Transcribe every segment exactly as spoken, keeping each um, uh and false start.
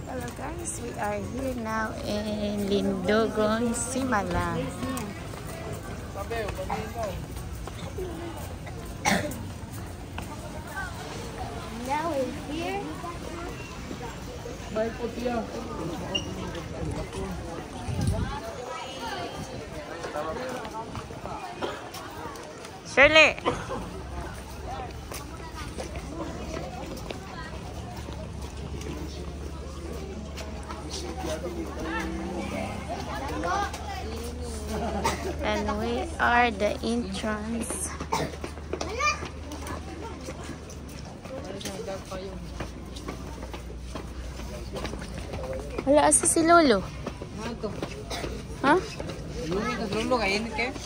Hello guys, we are here now in Lindogon, Simala. Now we're here. Shirley! And we are the entrance. Wala, asa si Lolo? Ha? Lolo kayo ni Kev?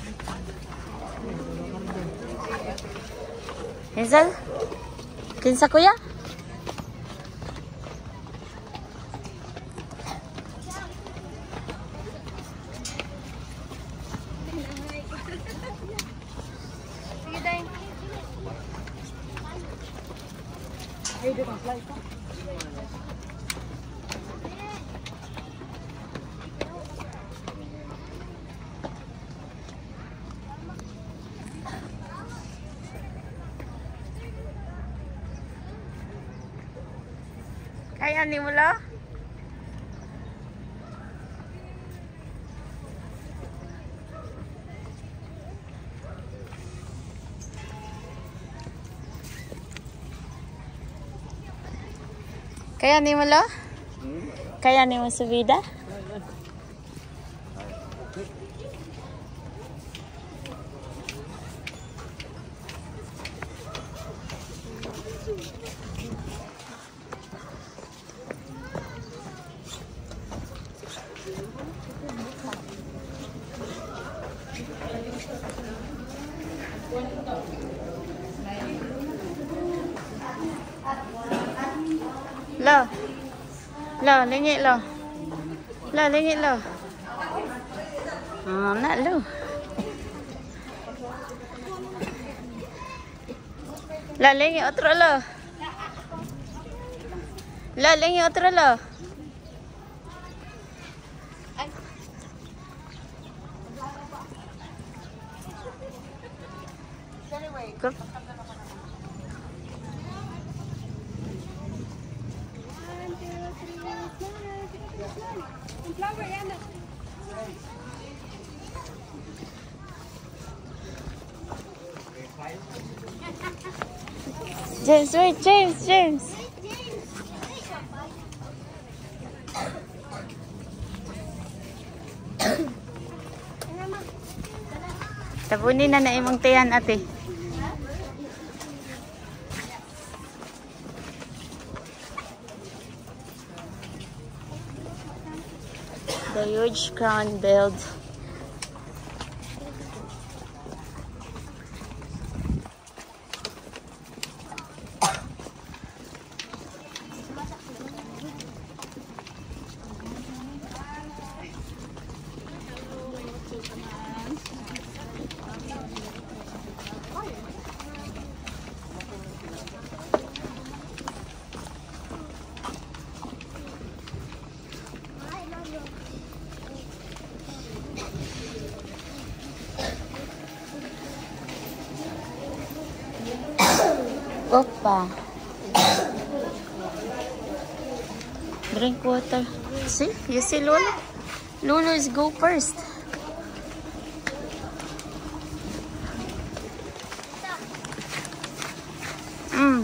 Hazel? Kinsa kuya? Sige tayo. Ay, doon ang flight pa. Kaya ni mo lo? Kaya ni mo lo? Kaya ni mo subida? Lo. Lo, lingit lo. Lo, lingit lo. Oh, nak lo. Lo, lingit otro lo. Lo, lingit otro lo. Go. James, wait, James, James. Tapunin na na imong tiyan, ate. The huge crown build. Opa. Drink water. See? You see Lolo? Lolo is go first. Mm.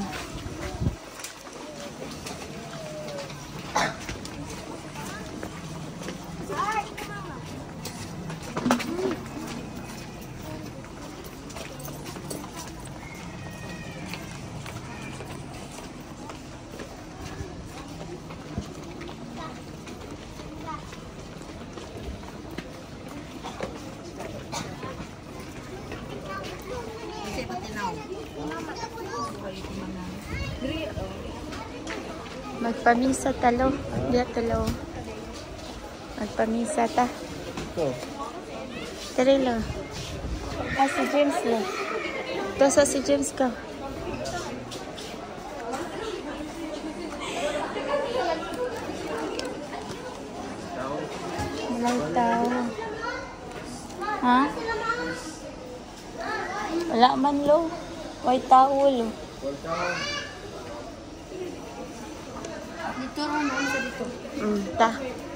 Magpamisa talo. Diya talo. Magpamisa ta. Tari lo. Ah, si James lo. Ito sa si James ka. May tao. Ha? Wala man lo. May tao lo. Dito rin naman sa dito. Mm, ta.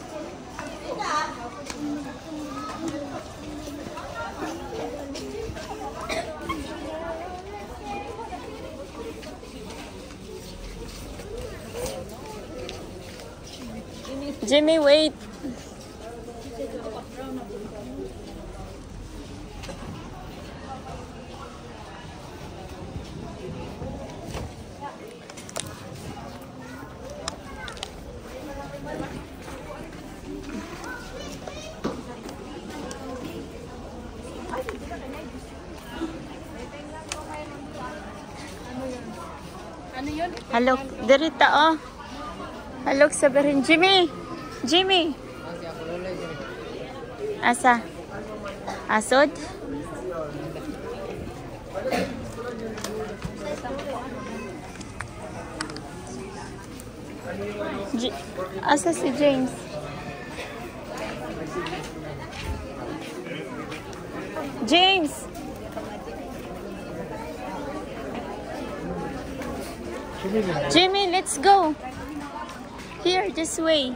Jimmy, wait. Ano yun? Halok, dirita oh. Halok sabihin, Jimmy. Jimmy. Asa? Asod? J Asa si James? James! Jimmy, let's go. Here, this way.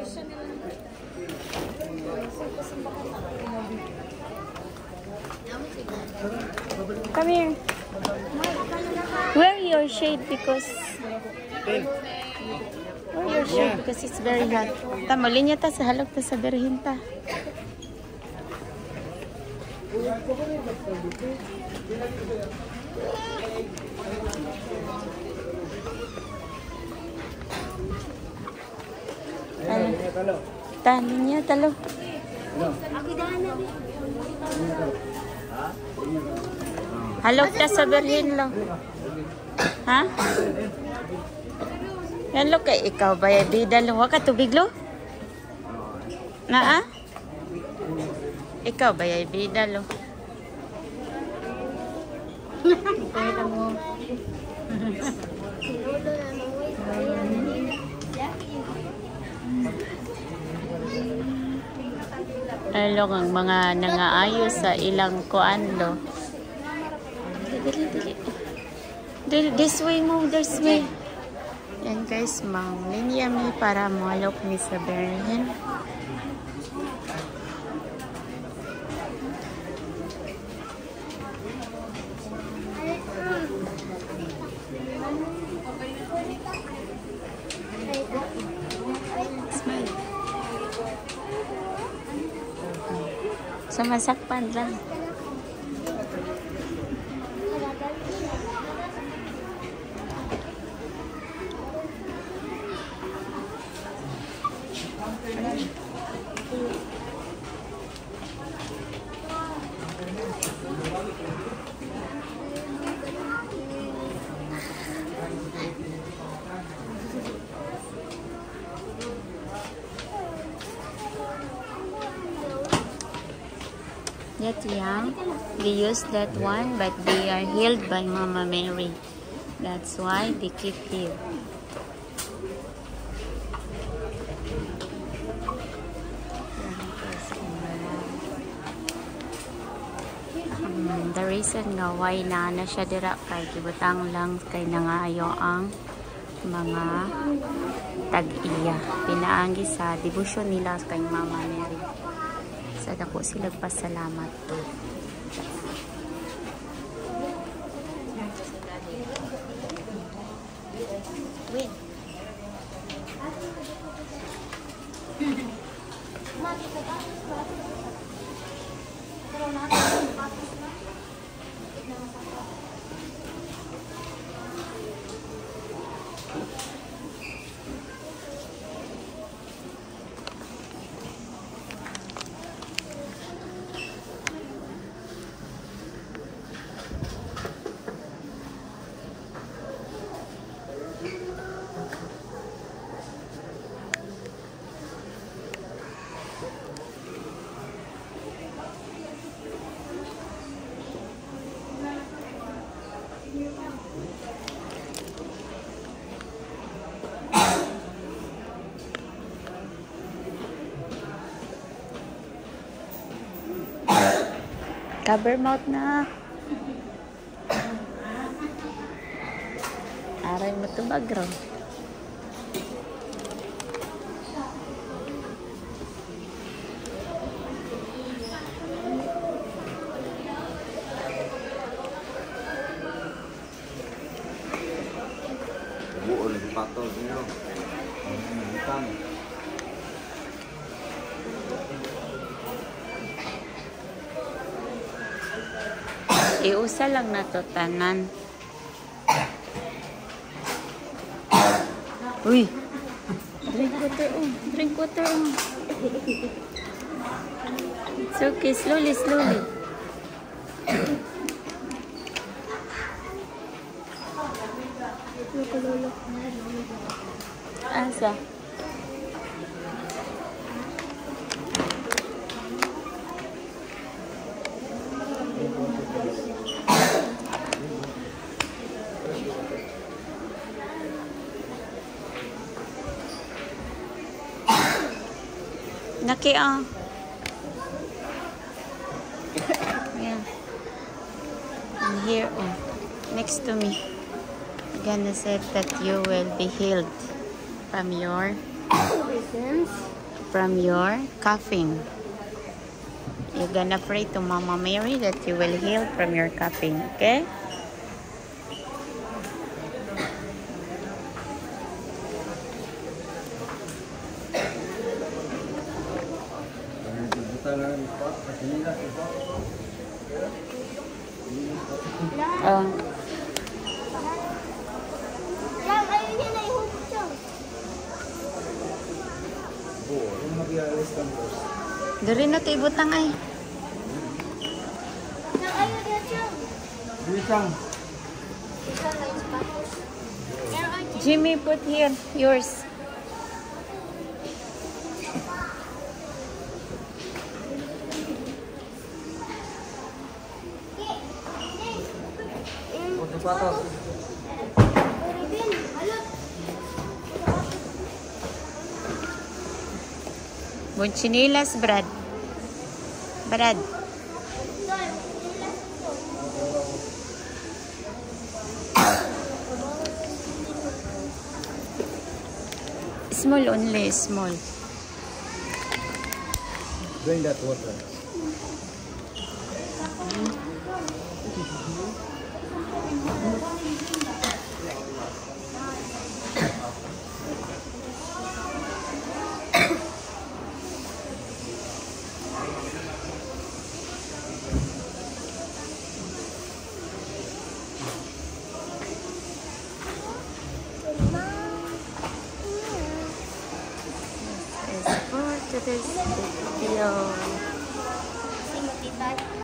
Come here. Wear your shade because wear your shade because it's very hot. Tama, linya ta sa halog ta sa berhin ta. Talo. Talo niya, talo. Halok ta sa berhin lo. Ha? Yan lo kay ikaw ba yung bida lo? Waka tubig lo? Na ah? Ikaw ba yung bida lo? Along ang mga nangaayos sa ilang kuanlo. Dili, dili. Dili, this way mo, this way. Yan guys, mang linya mi para malok mi sa berhin. Smile. Sumasakpan lang. Yet young, they use that one, but they are healed by Mama Mary. That's why they keep here. Um, the reason nga why na na siya dira kay gibutang lang kay nangayo ang mga tag-iya. Pinaanggi sa debosyon nila kay Mama Mary. Sa dako sila pasalamat. Wait. Cover mouth na. Aray mo ito bagro. Buo lagi patol niyo. Hitam. Iusa lang na to tanan. Uy! Drink water oh. Drink water oh. It's okay. Slowly, slowly. Asa? Naki ah. Yeah. And here oh. Next to me. Gonna say that you will be healed from your from your coughing. You're gonna pray to Mama Mary that you will heal from your coughing, okay? Oh. Dari na ito ibutang ay. Jimmy, put here. Yours. Bunchinilas, Brad. Brad. Small only, small. Drink that water. This is for today's video.